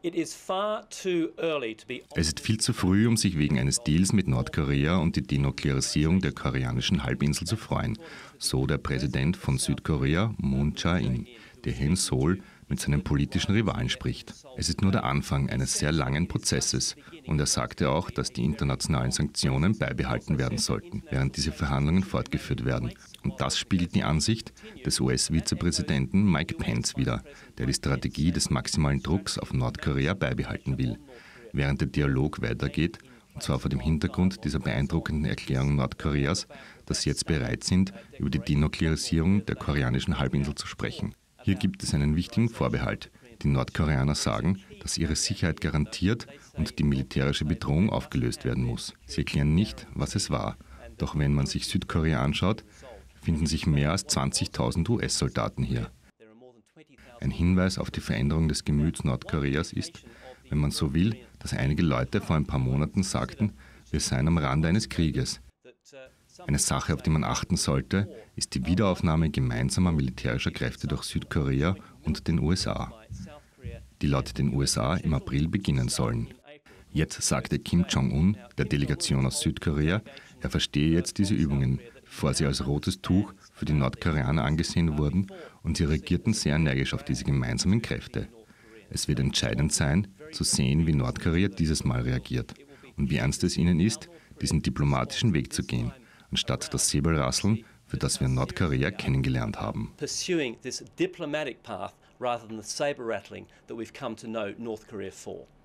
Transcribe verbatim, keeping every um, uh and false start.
Es ist viel zu früh, um sich wegen eines Deals mit Nordkorea und die Denuklearisierung der koreanischen Halbinsel zu freuen, so der Präsident von Südkorea, Moon Jae-in, der hier in Seoul mit seinem politischen Rivalen spricht. Es ist nur der Anfang eines sehr langen Prozesses und er sagte auch, dass die internationalen Sanktionen beibehalten werden sollten, während diese Verhandlungen fortgeführt werden. Und das spiegelt die Ansicht des U S-Vizepräsidenten Mike Pence wider, der die Strategie des maximalen Drucks auf Nordkorea beibehalten will. Während der Dialog weitergeht, und zwar vor dem Hintergrund dieser beeindruckenden Erklärung Nordkoreas, dass sie jetzt bereit sind, über die Denuklearisierung der koreanischen Halbinsel zu sprechen. Hier gibt es einen wichtigen Vorbehalt. Die Nordkoreaner sagen, dass ihre Sicherheit garantiert und die militärische Bedrohung aufgelöst werden muss. Sie erklären nicht, was es war. Doch wenn man sich Südkorea anschaut, finden sich mehr als zwanzigtausend U S-Soldaten hier. Ein Hinweis auf die Veränderung des Gemüts Nordkoreas ist, wenn man so will, dass einige Leute vor ein paar Monaten sagten, wir seien am Rande eines Krieges. Eine Sache, auf die man achten sollte, ist die Wiederaufnahme gemeinsamer militärischer Kräfte durch Südkorea und den U S A, die laut den U S A im April beginnen sollen. Jetzt sagte Kim Jong-un, der Delegation aus Südkorea, er verstehe jetzt diese Übungen, bevor sie als rotes Tuch für die Nordkoreaner angesehen wurden, und sie reagierten sehr energisch auf diese gemeinsamen Kräfte. Es wird entscheidend sein, zu sehen, wie Nordkorea dieses Mal reagiert und wie ernst es ihnen ist, diesen diplomatischen Weg zu gehen, anstatt das Säbelrasseln, für das wir Nordkorea kennengelernt haben. Pursuing this diplomatic path rather than the saber rattling that we've come to know North Korea for.